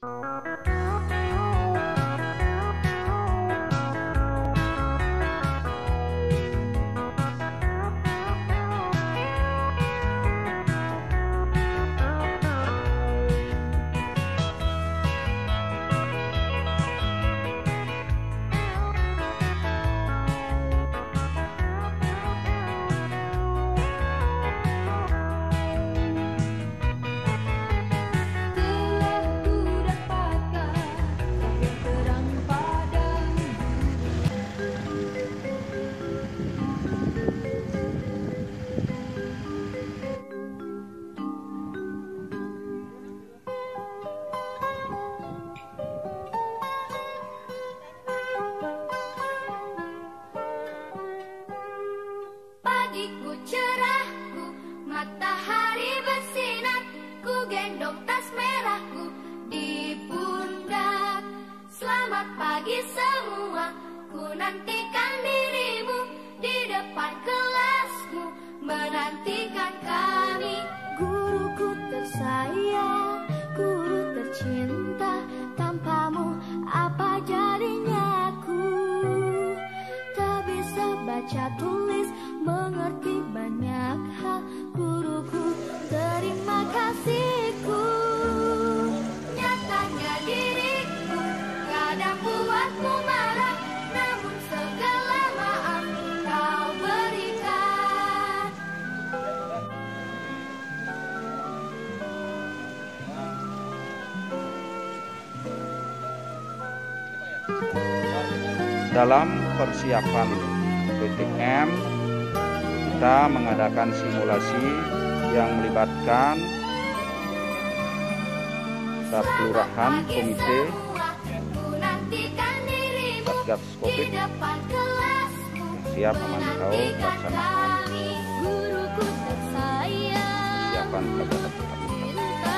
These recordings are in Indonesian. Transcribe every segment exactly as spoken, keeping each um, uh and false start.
Pagiku cerahku, matahari bersinar, ku gendong tas merahku di pundak. Selamat pagi semua, ku nantikan dirimu di depan kelasmu, menantikan kami. Guruku tersayang, guru tercinta, tanpamu apa jadinya aku? Tak bisa baca tulis, mengerti banyak hal, guruku, terima kasihku. Nyatanya diriku kadang buatmu marah, namun segala maaf kau berikan. Dalam persiapan P T M, kita mengadakan simulasi yang melibatkan staf kelurahan, komite, Satgas Covid yang siap memantau pelaksanaan persiapan kegiatan tatap muka.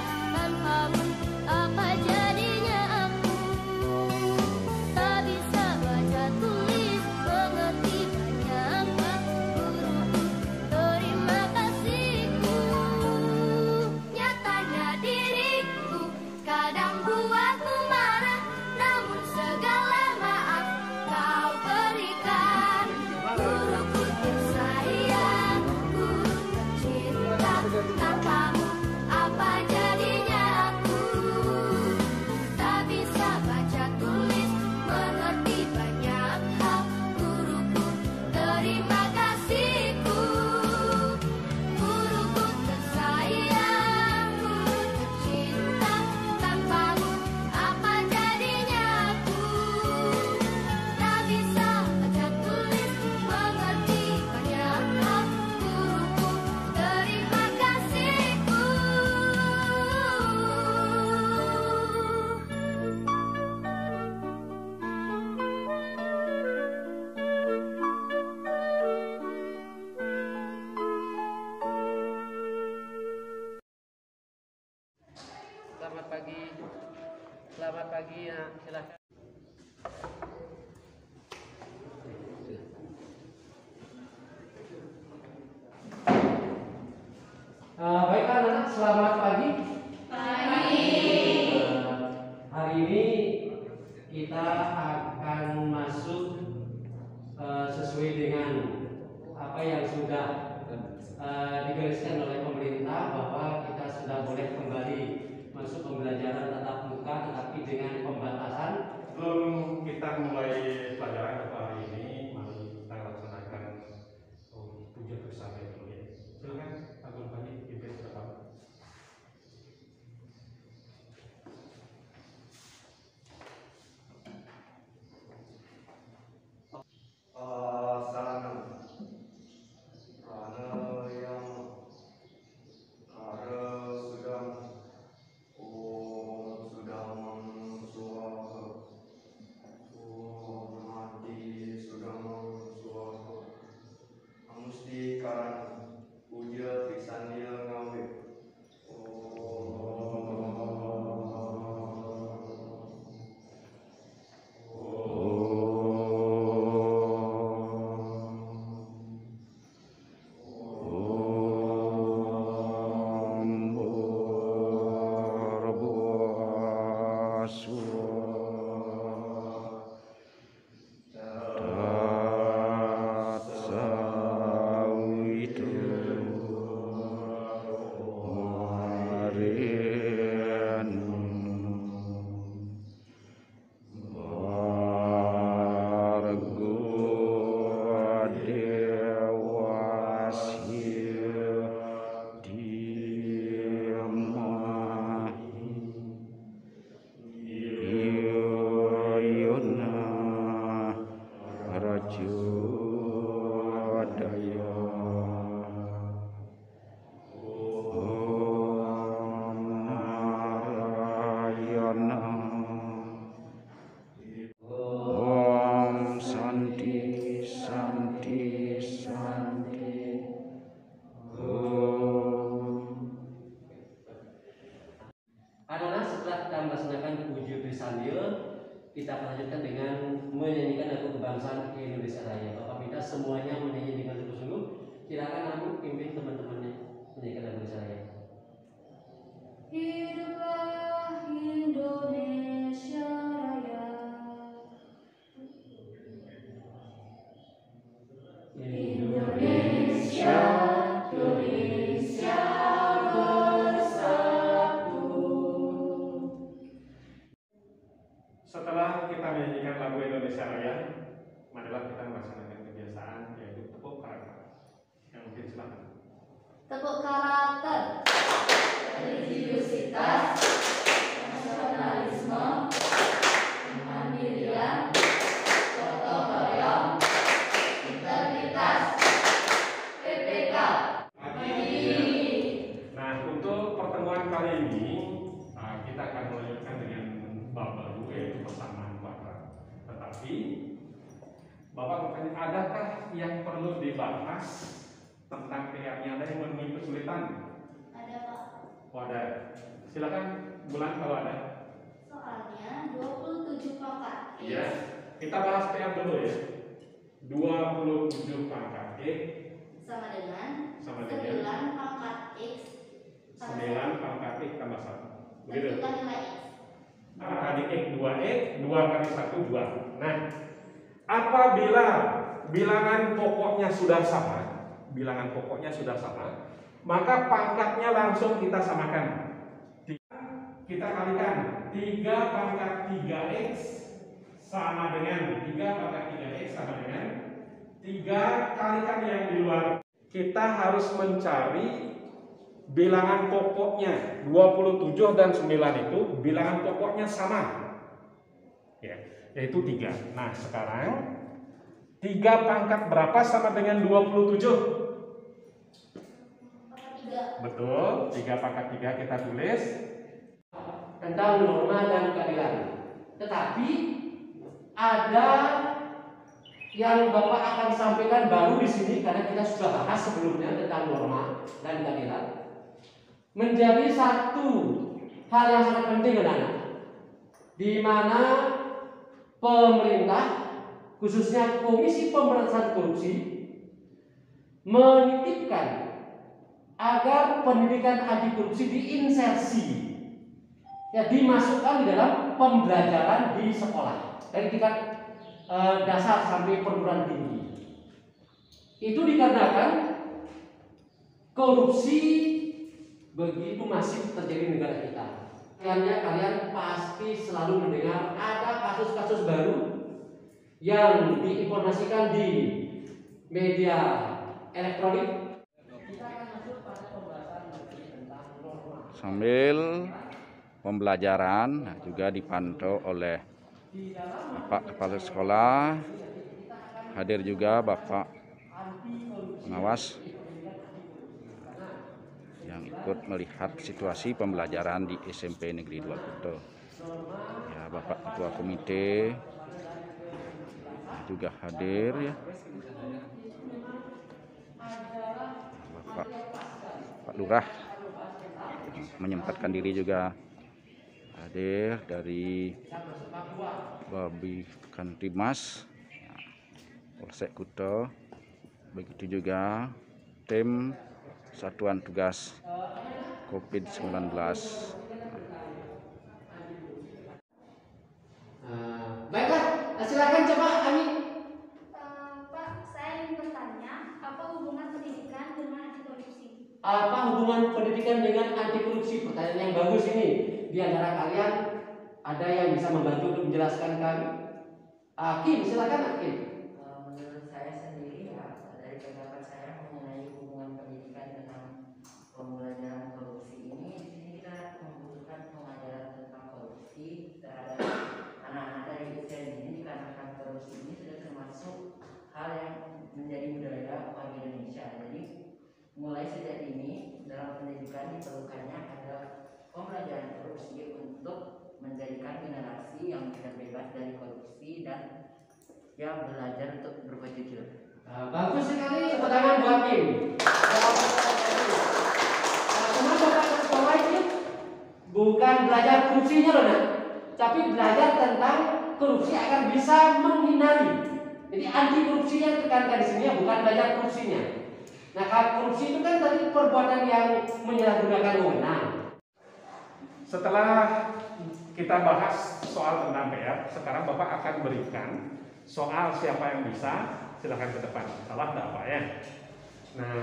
Selamat pagi, selamat pagi ya, silakan. Uh, baik anak-anak, selamat pagi. Pagi. Uh, hari ini kita akan masuk uh, sesuai dengan apa yang sudah uh, digariskan oleh pemerintah, bahwa kita sudah boleh kembali masuk pembelajaran tatap muka, tetapi dengan pembatasan. Sebelum kita mulai pelajaran pada hari ini, mari kita laksanakan oh, puja bersama dulu ya. Silakan Agung Pani pimpin pertama. Om kita melaksanakan puji sambil kita lanjutkan dengan menyanyikan lagu kebangsaan Indonesia Raya. Bapak minta semuanya menyanyi dengan sungguh-sungguh. Silakan Amin pimpin teman-temannya menyanyikan lagu Indonesia Raya. Hiduplah Indonesia Raya. Indonesia, Indonesia bersatu. Setelah kita menyanyikan lagu Indonesia Raya, marilah kita melaksanakan kebiasaan yaitu tepuk karakter. Yang mungkin silakan. Tepuk karakter, religiusitas, nasionalisme, kemandirian, gotong royong, integritas, P P K. Nah, untuk pertemuan kali ini uh, kita akan melanjutkan dengan bab baru yaitu persamaan kuadrat. Tetapi Bapak bertanya, adakah yang perlu dibahas tentang P R nya? Ada yang menemui kesulitan? Ada Pak. Oh, ada. Silakan Bulan kalau ada. Soalnya dua puluh tujuh pangkat X. Iya. Kita bahas P R dulu ya. dua puluh tujuh pangkat X Sama dengan sama dengan sembilan pangkat X. sembilan pangkat X tambah satu. Begitu. Tentukan nilai X. Nah, kali X dua X, dua kali satu dua. Nah, apabila bilangan pokoknya sudah sama, bilangan pokoknya sudah sama, maka pangkatnya langsung kita samakan. Kita kalikan tiga pangkat tiga X sama dengan tiga pangkat tiga X sama dengan tiga kalikan yang di luar. Kita harus mencari bilangan pokoknya. Dua puluh tujuh dan sembilan itu bilangan pokoknya sama, ya, yaitu tiga. Nah, sekarang tiga pangkat berapa sama dengan dua puluh tujuh? Betul, tiga pangkat tiga kita tulis Tentang norma dan keadilan. Tetapi ada yang Bapak akan sampaikan baru di sini karena kita sudah bahas sebelumnya tentang norma dan keadilan. Menjadi satu hal yang sangat penting anak-anak, di mana pemerintah khususnya Komisi Pemberantasan Korupsi menitipkan agar pendidikan anti korupsi diinsersi, ya, dimasukkan di dalam pembelajaran di sekolah dari tingkat e, dasar sampai perguruan tinggi. Itu dikarenakan korupsi begitu masif terjadi di negara kita. Kayaknya kalian pasti selalu mendengar ada kasus-kasus baru yang diinformasikan di media elektronik. Sambil pembelajaran nah, juga dipantau oleh Bapak Kepala Sekolah, hadir juga Bapak pengawas yang ikut melihat situasi pembelajaran di S M P Negeri dua Kuto. Ya, Bapak Ketua Komite juga hadir ya. Bapak Pak Lurah menyempatkan diri juga hadir dari Babi Kantimas Polsek Kuto, begitu juga tim Satuan Tugas COVID sembilan belas. Uh, baiklah, silakan coba Ami. Uh, Pak, saya ingin bertanya, apa hubungan pendidikan dengan anti korupsi? Apa hubungan pendidikan dengan anti korupsi? Pertanyaan yang bagus ini. Di antara kalian ada yang bisa membantu untuk menjelaskan kami? Hakim, silakan Hakim. Menurut saya sendiri ya, dari pendapat saya mengenai hubungan pendidikan dengan pembelajaran korupsi ini, di sini kita membutuhkan pengajaran tentang korupsi terhadap anak-anak dari usia dini, dikarenakan korupsi ini sudah termasuk hal yang menjadi budaya warga Indonesia. Jadi mulai sejak ini dalam pendidikan diperlukannya ada pembelajaran korupsi untuk menjadikan generasi yang terbebas dari korupsi dan yang belajar untuk berbuat jujur. Nah, bagus sekali, tepuk tangan buat Kim. Nah, teman Bapak sekolah ini Bukan belajar korupsinya loh nak, tapi belajar tentang korupsi agar bisa menghindari. Jadi anti korupsinya ditekankan di sini ya, bukan belajar korupsinya. Nah, kalau korupsi itu kan tadi perbuatan yang menyalahgunakan wewenang. Setelah kita bahas soal tentang P R, sekarang Bapak akan berikan soal siapa yang bisa, silahkan ke depan. Salah enggak Pak ya? Nah,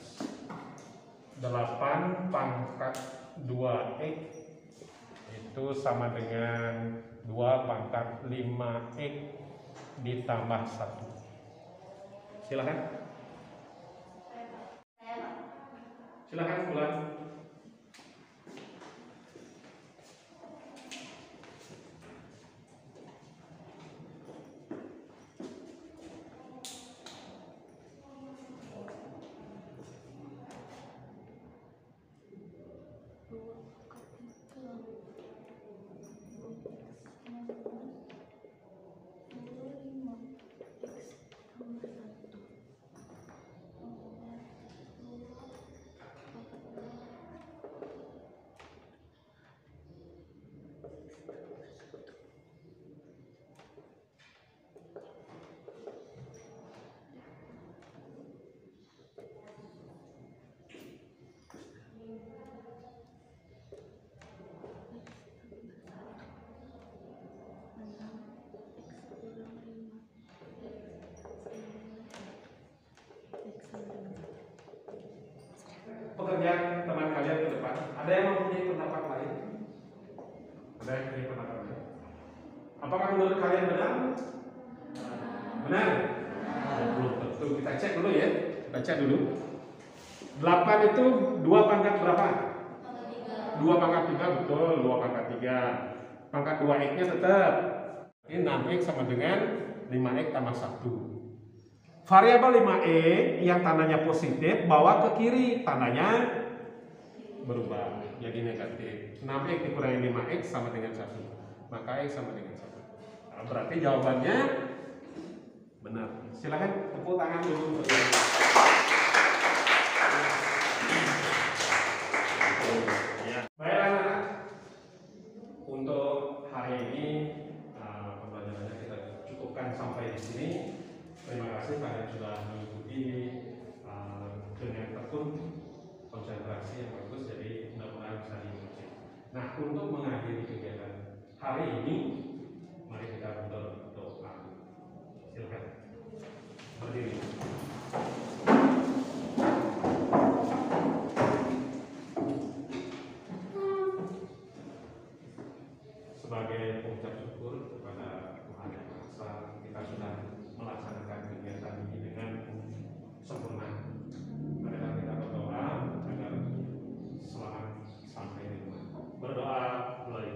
delapan pangkat dua X itu sama dengan dua pangkat lima X ditambah satu. Silahkan. Silahkan Bulan. Pekerjaan teman kalian ke depan, ada yang mempunyai pendapat lain? Ada yang mempunyai pendapat lain? Apakah menurut kalian benar? Benar? Belum tentu. Kita cek dulu ya. Kita cek dulu. delapan itu dua pangkat berapa? dua pangkat tiga, betul. dua pangkat tiga. Pangkat dua X-nya tetap. Ini enam X sama dengan lima X tambah satu. Variabel lima X yang tandanya positif bawa ke kiri, tandanya berubah jadi negatif. enam X dikurangi lima X sama dengan satu. Maka X sama dengan satu. Nah, berarti jawabannya benar. Silakan tepuk tangan dulu. Ya. Baik anak-anak, untuk hari ini uh, pembelajarannya kita cukupkan sampai di sini. Terima kasih kalian sudah mengikuti uh, dengan tekun, konsentrasi yang bagus, jadi mudah-mudahan bisa diikuti. Nah, untuk mengakhiri kegiatan hari ini, mari kita berdoa. Silakan berdiri. Sebagai pengucap syukur kepada Tuhan Yang Maha Esa, kita sudah melaksanakan kegiatan ini dengan sempurna. Marilah kita berdoa agar selamat sampai di rumah. Berdoa mulai.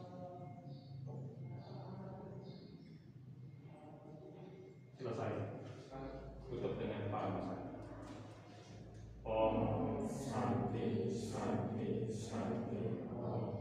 Selesai. Tutup dengan paramasana. Om Santi Santi Santi Om.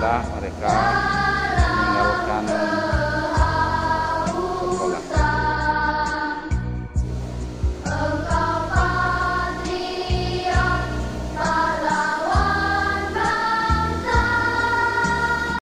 Alhamdulillah mereka